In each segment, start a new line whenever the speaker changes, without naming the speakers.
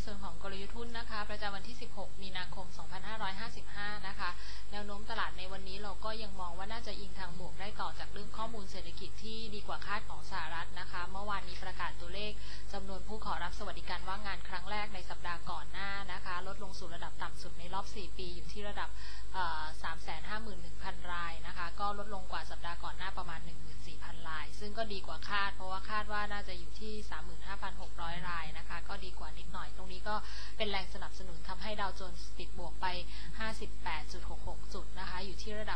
ส่วนของกลยุทธ์หุ้นนะคะประจำวันที่ 16 มีนาคม 2555 นะคะแนวโน้มตลาดในวันนี้เราก็ยังมองว่าน่าจะอิงทางบวกได้ต่อจากเรื่องข้อมูลเศรษฐกิจที่ดีกว่าคาดของสหรัฐนะคะเมื่อวานนี้ประกาศตัวเลขจำนวนผู้ขอรับสวัสดิการว่างงานครั้งแรกในสัปดาห์ก่อนหน้านะคะลดลงสู่ระดับต่ำสุดในรอบ 4 ปีอยู่ที่ระดับ 351,000 รายนะคะก็ลดลงกว่าสัปดาห์ก่อนหน้าประมาณ 14,000 รายซึ่งก็ดีกว่าคาดเพราะว่าคาดว่าน่าจะอยู่ที่ 35,600 รายนะคะก็ดีกว่านิดหน่อยตรงนี้ก็เป็นแรงสนับสนุนทำให้ดาวโจนส์ปิดบวกไป 58.66 จุดนะคะอยู่ที่ระดับ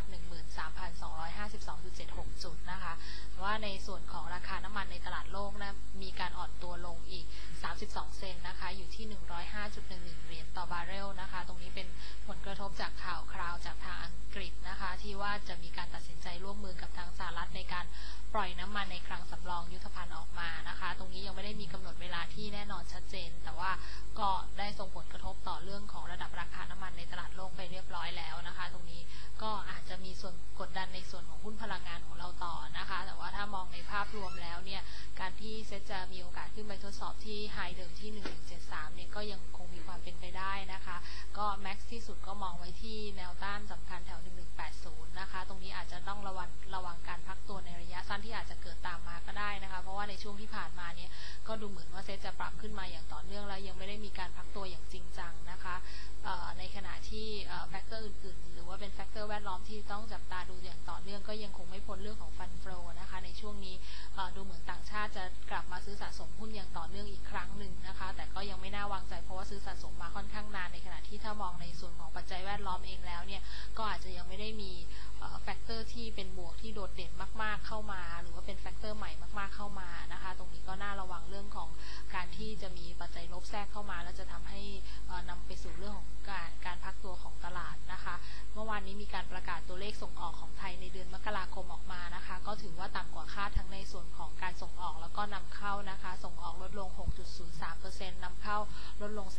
13,252.76 จุดนะคะว่าในส่วนของราคาน้ำมันในตลาดโลกนะมีการอ่อนตัวลงอีก32 เซนต์นะคะอยู่ที่ 105.11 เหรียญต่อบาร์เรลนะคะตรงนี้เป็นผลกระทบจากข่าวคราวจากทางอังกฤษนะคะที่ว่าจะมีการตัดสินใจร่วมมือกับทางสหรัฐในการปล่อยน้ำมันในคลังสำรองยุทธภัณฑ์ออกมานะคะตรงนี้ยังไม่ได้มีกำหนดเวลาที่แน่นอนชัดเจนแต่ว่าก็ได้ส่งผลกระทบต่อเรื่องของระดับราคาน้ำมันในตลาดโลกไปเรียบร้อยแล้วนะคะตรงนี้ก็อาจจะมีส่วนกดดันในส่วนของหุ้นพลังงานของเราต่อนะคะแต่ว่าถ้ามองในภาพรวมแล้วเนี่ยการที่เซ็ตจะมีโอกาสขึ้นไปทดสอบที่ไฮเดิมที่ 1173 เนี่ยก็ยังคงมีความเป็นไปได้นะคะก็แม็กซ์ที่สุดก็มองไว้ที่แนวต้านสำคัญแถว 1180 นะคะตรงนี้อาจจะต้องระวังการพักตัวในระยะสั้นที่อาจจะเกิดตามมาก็ได้นะคะเพราะว่าในช่วงที่ผ่านมาเนี่ยก็ดูเหมือนว่าเซ็ตจะปรับขึ้นมาอย่างต่อเนื่องแล้วยังไม่ได้มีการพักตัวอย่างจริงจังนะคะในขณะที่แฟกเตอร์อื่นๆหรือว่าเป็นแฟกเตอร์แวดล้อมที่ต้องจับตาดูอย่างต่อเนื่องก็ยังคงไม่พ้นเรื่องของฟันโฟลนะคะในช่วงนี้ดูเหมือนต่างชาติจะกลับมาซื้อสะสมหุ้นอย่างต่อเนื่องอีกครั้งหนึ่งนะคะแต่ก็ยังไม่น่าวางใจเพราะว่าซื้อสะสมมาค่อนข้างนานในขณะที่ถ้ามองในส่วนของปัจจัยแวดล้อมเองแล้วเนี่ยก็อาจจะยังไม่ได้มีแฟกเตอร์ที่เป็นบวกที่โดดเด่นมากๆเข้ามาหรือว่าเป็นแฟกเตอร์ใหม่มากๆเข้ามานะคะตรงนี้ก็น่าระวังเรื่องของการที่จะมีปัจจัยลบแทรกเข้ามาแล้วจะทำให้นำไปสู่เรื่องของการพักตัวของตลาดนะคะเมื่อวานนี้มีการประกาศตัวเลขส่งออกของไทยในเดือนมกราคมออกมานะคะก็ถือว่าต่ำกว่าคาดทั้งในส่วนของการส่งออกแล้วก็นำเข้านะคะส่งออกลดลง 6.03% นำเข้าลดลง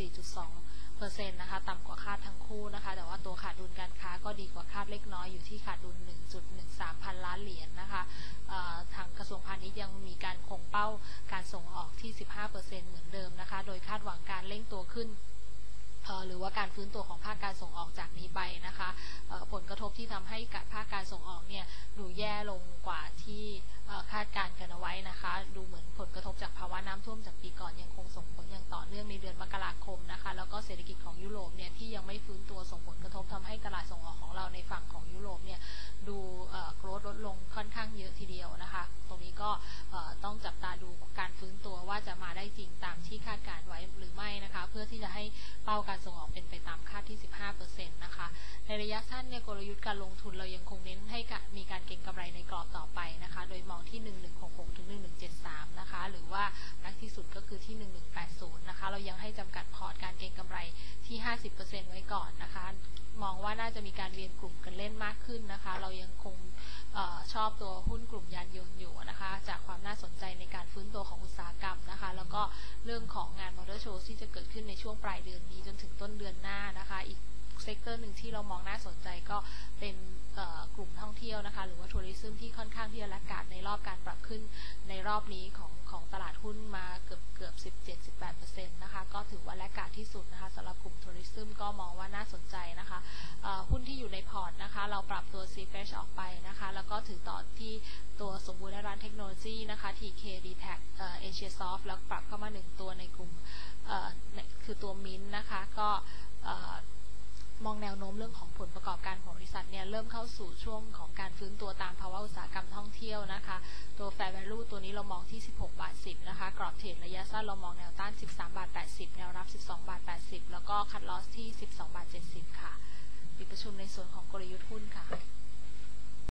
4.2% นะคะต่ำกว่าคาดทั้งคู่นะคะแต่ว่าตัวขาดดุลการค้าก็ดีกว่าคาดเล็กน้อยอยู่ที่ขาดดุล 1.13 พันล้านเหรียญนะคะทางกระทรวงพาณิชย์ยังมีการคงเป้าการส่งออกที่ 15% เหมือนเดิมนะคะโดยคาดหวังการเร่งตัวขึ้นหรือว่าการฟื้นตัวของภาคการส่งออกจากนี้ไปนะคะผลกระทบที่ทำให้ภาคการส่งออกเนี่ยดูแย่ลงกว่าที่คาดการกันเอาไว้นะคะดูเหมือนผลกระทบจากภาวะน้ำท่วมจากปีก่อนยังคงส่งผลอย่างต่อเนื่องในเดือนมกราคมนะคะแล้วก็เศรษฐกิจของยุโรปเนี่ยที่ยังไม่ฟื้นตัวส่งผลกระทบทำให้ตลาดส่งออกของเราในฝั่งของยุโรปเนี่ยดูโกรธลดลงค่อนข้างเยอะทีเดียวนะคะตรงนี้ก็ต้องจับตาดูการฟื้นตัวว่าจะมาได้จริงตามที่คาดการไว้หรือไม่นะคะเพื่อที่จะให้เป้าการส่งออกเป็นไปตามคาดที่ 15% นะคะในระยะสั้นเนี่ยกลยุทธ์การลงทุนเรายังคงเน้นให้มีการเก็งกำไรในกรอบต่อไปนะคะโดยมองที่ 1166 ถึง 1173 นะคะหรือว่านักที่สุดก็คือที่ 1180 นะคะเรายังให้จำกัดพอร์ตการเก็งกำไรที่ 50% ไว้ก่อนนะคะมองว่าน่าจะมีการเวียนกลุ่มกันเล่นมากขึ้นนะคะเรายังคงชอบตัวหุ้นกลุ่มยานยนต์อยู่นะคะจากความน่าสนใจในการฟื้นตัวของอุตสาหกรรมนะคะแล้วก็เรื่องของงานมอเตอร์โชว์ที่จะเกิดขึ้นในช่วงปลายเดือนนี้จนถึงต้นเดือนหน้านะคะอีกเซกเตอร์หนึ่งที่เรามองน่าสนใจก็เป็นกลุ่มท่องเที่ยวนะคะหรือว่าทัวริซึมที่ค่อนข้างที่จะแลกขาดในรอบการปรับขึ้นในรอบนี้ของตลาดหุ้นมาเกือบ 17-18% นะคะก็ถือว่าแลกขาดที่สุดนะคะสำหรับกลุ่มทัวริซึมก็มองว่าน่าสนใจนะคะหุ้นที่อยู่ในพอร์ตนะคะเราปรับตัว CFH ออกไปนะคะแล้วก็ถือต่อที่ตัวสมบูรณ์ในร้านเทคโนโลยีนะคะ TK DTAC Asia Soft แล้วปรับเข้ามา1ตัวในกลุ่มคือตัวมิ้นนะคะก็มองแนวโน้มเรื่องของผลประกอบการของบริษัทเนี่ยเริ่มเข้าสู่ช่วงของการฟื้นตัวตามภาวะอุตสาหกรรมท่องเที่ยวนะคะตัว Fair Value ตัวนี้เรามองที่ 16.10 บาทนะคะกรอบเทรดระยะสั้นเรามองแนวต้าน 13.80 บาทแนวรับ 12.80 บาทแล้วก็คัทลอสที่ 12.70 บาทค่ะปิดประชุมในส่วนของกลยุทธ์หุ้นค่ะ